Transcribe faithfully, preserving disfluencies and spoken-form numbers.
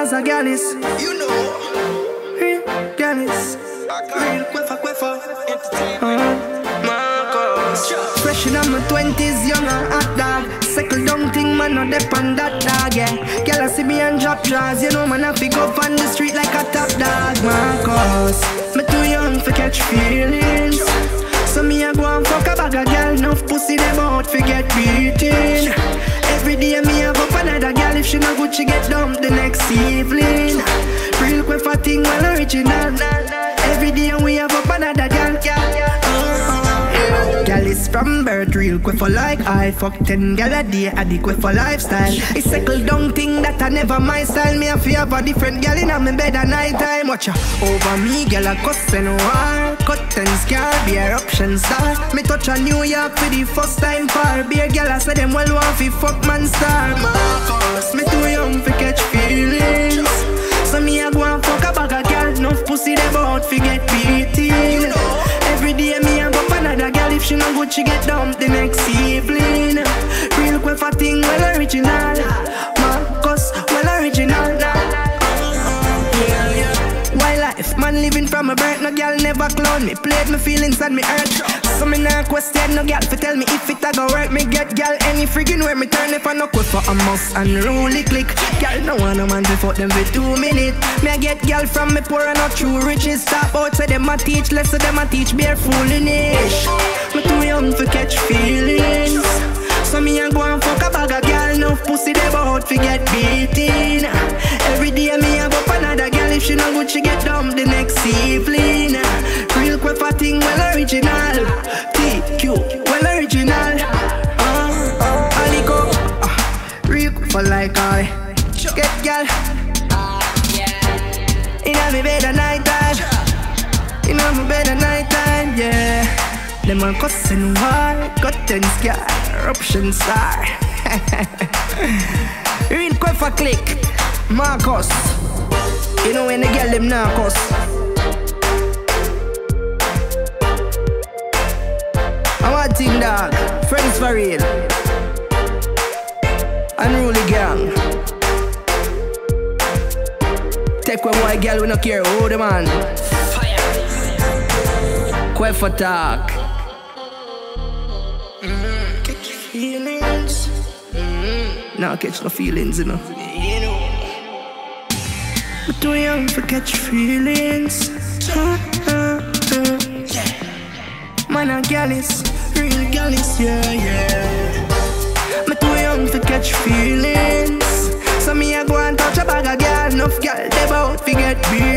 as a gallis. You know. Real gallis. Real quifa quifa. Entertainment. uh, Markus. Fresh in my twenties, young and hot dog. Second down thing, man, no dep on that dog, yeah. Girl, I see me and drop draws. You know, man, I pick up on the street like a top dog. Markus, me too young for catch feelings. So me a go and fuck a bag of girl. Enough pussy them out for get beaten. Every day me have up another girl. If she not good, she get dumped the next evening. Real quick for thing, well original. Every day we have up another girl. Girl is from birth, real quick for like I fuck ten gal a day, adequate for lifestyle. It's settle down thing that I never my style. Me a fi have a different gal in a me bed at night time. Watch ya over me, gal a cuss and war. Cut and scar, be eruption star. Me touch a New York for the first time far. Beer gal a say them well want fi fuck man star. Markus, me too young fi catch feelings. So me a go and fuck a bag of gal. Enough pussy them out fi get beaten. Every day me a go for another gal. If she not good, she get dumped the next evening. Real quick for thing, well original. Markus, well original. Yeah, yeah. Why life, man living from a birth. No gal never clown me, played me feelings and me hurt. So me nah question no gal for tell me if it a go work. Me get gal any friggin' where me turn if I no quick for a mouse and roll it click. Gal no want no man to fuck them for two minutes. Me a get gal from me poor and not true riches. Stop out say them a teach less so them a teach bare foolish. Me too young for catch feelings. So me a go and fuck a bag of gal. Enough pussy them out for get beaten. Every day me a go for another gal. If she not good she get dumped the next evening. Real quick for thing well original. T Q well original. Uh, uh, Alico uh, real quick for like I get gal. Inna me bed at night time. Inna me bed at night time, yeah. Them a cussing war, cut and scar, eruption star. Real quick for click, Markus. You know when they get them Markus. I want thing dog, friends for real. Unruly gang. Take one boy girl we no care who the man. Quick for talk. Mm-hmm. Catch feelings. Mm-hmm. Nah, catch no feelings, you know. You know. But too young for catch feelings. Uh, uh, uh. Yeah. Man a gallis, real gallis, yeah, yeah. Me too young for catch feelings. So me a go and touch a bag of girl. Enough girl they bout fi get beat.